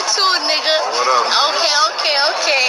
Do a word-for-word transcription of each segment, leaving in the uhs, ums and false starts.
too, nigga. What up? Okay, okay, okay.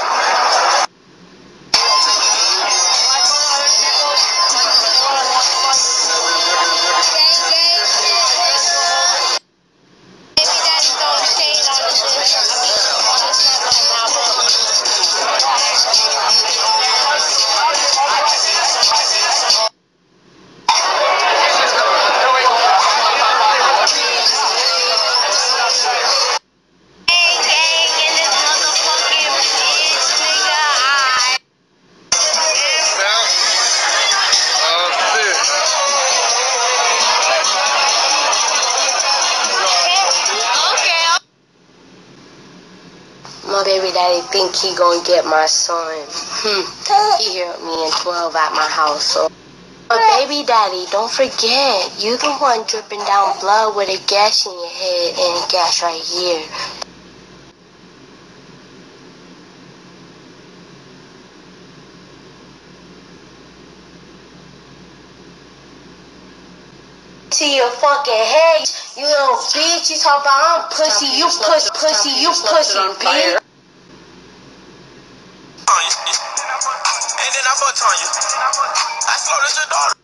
My baby daddy think he gonna get my son. Hmm. He heard me and twelve at my house. So, my baby daddy, don't forget, you the one dripping down blood with a gash in your head and a gash right here. To your fucking head, you little bitch. You talk about I'm pussy, you pussy, pussy, you pussy, bitch. And then I fucked on you. I slowed as your daughter.